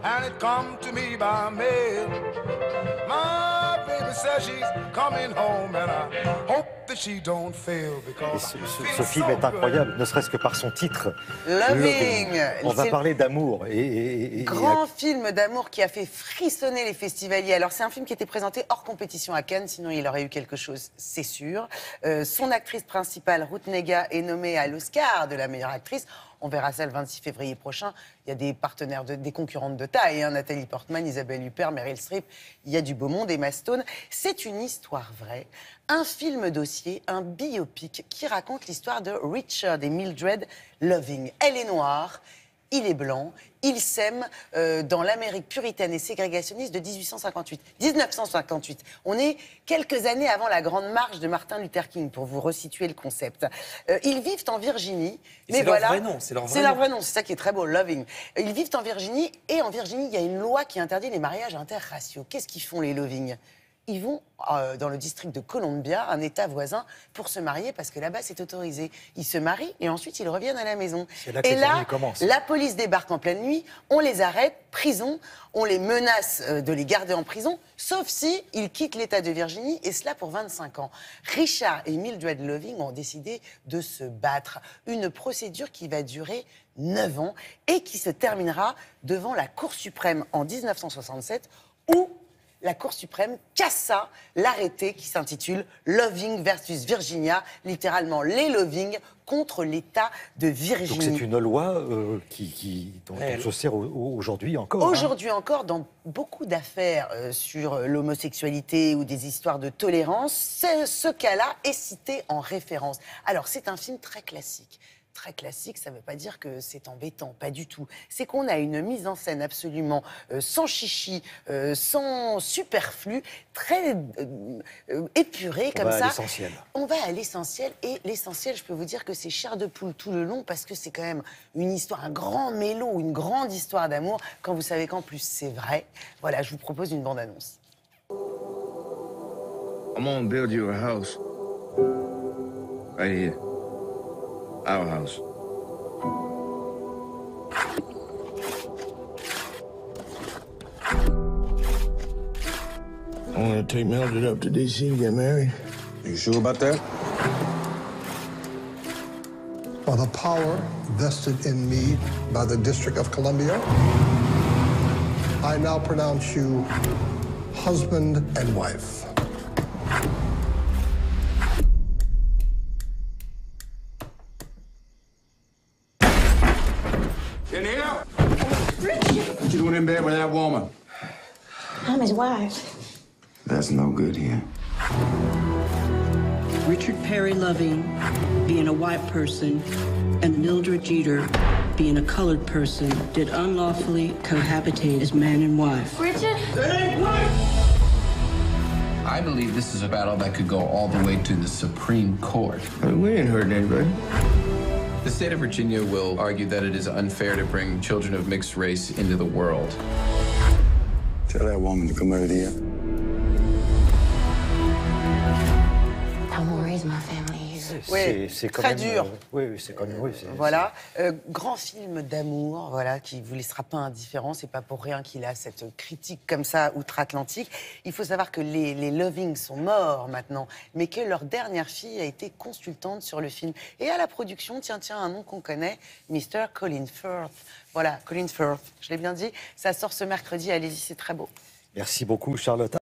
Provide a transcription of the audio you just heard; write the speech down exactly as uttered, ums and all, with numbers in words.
and it come to me by mail. My baby says she's coming home and I hope that she don't fail Et because ce, I ce- feel ce film so est incroyable, good. ne serait-ce que par son titre. Loving. On va C'est parler d'amour. Et, et- et- grand film d'amour qui a fait frissonner les festivaliers. Alors, c'est un film qui était présenté hors compétition à Cannes, sinon il aurait eu quelque chose, c'est sûr. Euh, son actrice principale, Ruth Negga, est nommée à l'Oscar de la meilleure actrice. On verra ça le vingt-six février prochain. Il y a des partenaires, de, des concurrentes de taille, hein, Nathalie Portman, Isabelle Huppert, Meryl Streep. Il y a du beau monde, Emma Stone. C'est une histoire vraie, un film dossier, un biopic qui raconte l'histoire de Richard et Mildred Loving. Elle est noire. Il est blanc, il s'aime euh, dans l'Amérique puritaine et ségrégationniste de dix-huit cent cinquante-huit. dix-neuf cent cinquante-huit. On est quelques années avant la grande marche de Martin Luther King, pour vous resituer le concept. Euh, ils vivent en Virginie. Et mais c'est voilà, leur vrai nom, c'est leur vrai C'est leur nom. vrai nom, c'est ça qui est très beau, Loving. Ils vivent en Virginie, et en Virginie, il y a une loi qui interdit les mariages interraciaux. Qu'est-ce qu'ils font, les Loving ? Ils vont euh, dans le district de Columbia, un État voisin, pour se marier parce que là-bas, c'est autorisé. Ils se marient et ensuite, ils reviennent à la maison. C'est là que et les là, ennuis commencent. la police débarque en pleine nuit, on les arrête, prison, on les menace euh, de les garder en prison, sauf si ils quittent l'État de Virginie, et cela pour vingt-cinq ans. Richard et Mildred Loving ont décidé de se battre. Une procédure qui va durer neuf ans et qui se terminera devant la Cour suprême en dix-neuf cent soixante-sept, où la Cour suprême cassa l'arrêté qui s'intitule Loving versus Virginia, littéralement les Loving contre l'État de Virginie. Donc c'est une loi euh, qui, qui, dont Elle. on se sert au- au- aujourd'hui encore. hein. Aujourd'hui encore, dans beaucoup d'affaires euh, sur l'homosexualité ou des histoires de tolérance, ce, ce cas-là est cité en référence. Alors, c'est un film très classique. Très classique, ça ne veut pas dire que c'est embêtant, pas du tout. C'est qu'on a une mise en scène absolument euh, sans chichi, euh, sans superflu, très euh, euh, épurée On comme va à ça. l'essentiel. On va à l'essentiel, et l'essentiel, je peux vous dire que c'est chair de poule tout le long, parce que c'est quand même une histoire, un grand mélo, une grande histoire d'amour, quand vous savez qu'en plus c'est vrai. Voilà, je vous propose une bande-annonce. I'm gonna build you a house. Right here. Our house. I wanna take Mildred up to D C to get married. You sure about that? By the power vested in me by the District of Columbia, I now pronounce you husband and wife. In here? What you doing in bed with that woman? I'm his wife. That's no good here. Richard Perry Loving being a white person and Mildred Jeter being a colored person did unlawfully cohabitate as man and wife. Richard? I believe this is a battle that could go all the way to the Supreme Court. I mean, we ain't hurting anybody. The state of Virginia will argue that it is unfair to bring children of mixed race into the world. Tell that woman to come over here. I'm gonna raise my family here. Oui, C'est- c'est quand très même, dur. euh, oui, oui, c'est quand même. Oui, c'est- Voilà, Euh, grand film d'amour, voilà, qui vous laissera pas indifférent. C'est pas pour rien qu'il a cette critique comme ça outre-Atlantique. Il faut savoir que les, les Loving sont morts maintenant, mais que leur dernière fille a été consultante sur le film. Et à la production, tiens, tiens, un nom qu'on connaît, mister Colin Firth. Voilà, Colin Firth, je l'ai bien dit. Ça sort ce mercredi. Allez-y, c'est très beau. Merci beaucoup, Charlotte.